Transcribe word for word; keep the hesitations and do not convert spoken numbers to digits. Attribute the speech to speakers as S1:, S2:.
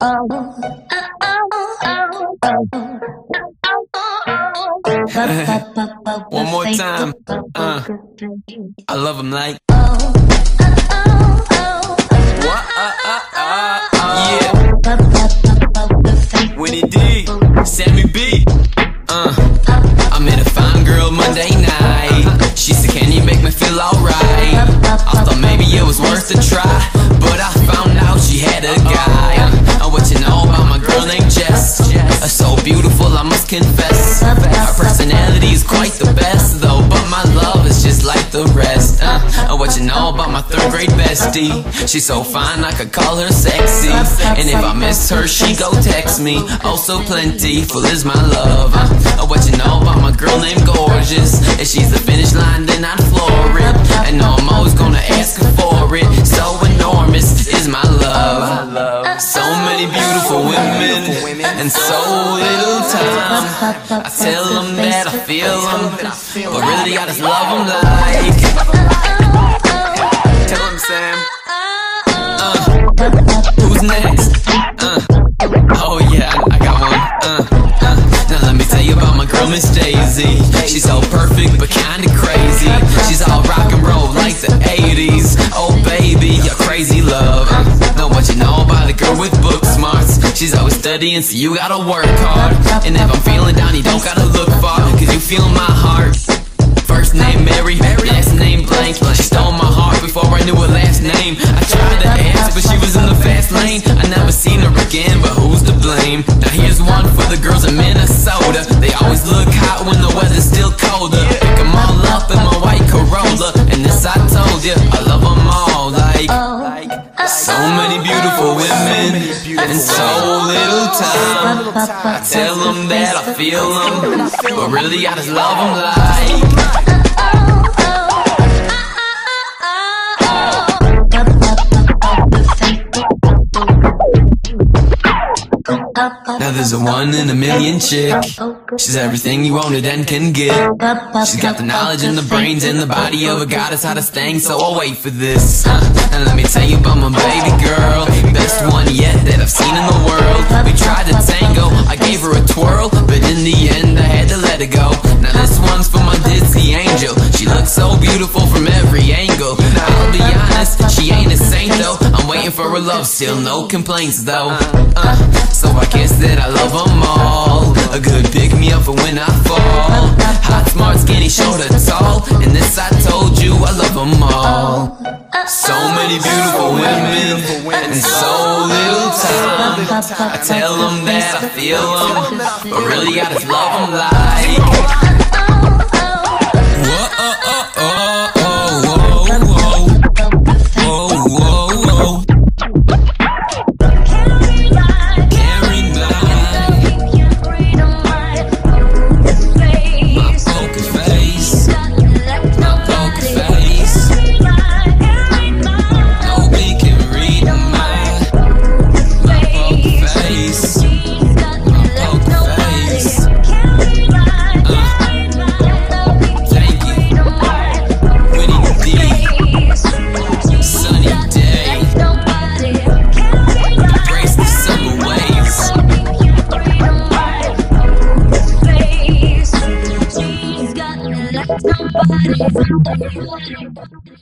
S1: One more time. Uh, I love him like. What? Uh, uh, uh, uh, yeah. Winnie D, Sammy B. Uh, I met a fine girl Monday night. She said, "Can you make me feel alright?" I thought maybe it was worth a try, but I found out she had a guy. Uh, what you know about my girl named Jess? Uh, so beautiful, I must confess. Her personality is quite the best, though, but my love is just like the rest. Uh, uh, what you know about my third grade bestie? She's so fine, I could call her sexy. And if I miss her, she go text me. Oh, so plentiful is my love. Uh, uh, what you know about my girl named Gorgeous? If she's the finish line, then I'd floor it. And no, I'm always gonna ask her for it. So enormous is my love. So many beautiful women and so little time. I tell them that I feel them, but really I just love them like. Tell them, Sam. Uh, who's next? Uh, oh yeah, I got one. Uh, uh, now let me tell you about my girl Miss Daisy. She's so perfect but kinda crazy. She's all rock and roll like the eighties. Oh baby, a crazy love. Uh, know what you know about a girl with book smarts? She's always studying, so you gotta work hard. And if I'm feeling down, you don't gotta look far, cause you feel my heart. First name Mary, last name blank. She stole my heart before I knew her last name. I tried to ask, but she was in the fast lane. I never seen her again, but who's to blame? Now here's one for the girls in Minnesota. They always look hot when the weather's still colder. Pick them all up in my white Corolla. And this I told you, I love them all like. So many beautiful women and so little time. I tell them that I feel them, but really I just love them like. Now there's a one in a million chick. She's everything you wanted and can get. She's got the knowledge and the brains and the body of a goddess, how to sting, so I'll wait for this. uh, And let me tell you about my baby girl, best one yet that I've seen in the world. We tried to tango, I gave her a twirl, but in the end I had to let her go. Now this one's for my Disney angel. She looks so beautiful from every angle. I'll be honest, she ain't a saint though. I'm waiting for her love, still no complaints though. uh, So I guess that I love them all. A good pick-me-up for when I fall. Hot, smart, skinny, short or tall. And this I told you, I love them all. So many beautiful women and so little time. I tell them that I feel them, but really I just love them like. Whoa, oh, oh, oh, oh, whoa, whoa, whoa, whoa. Nobody.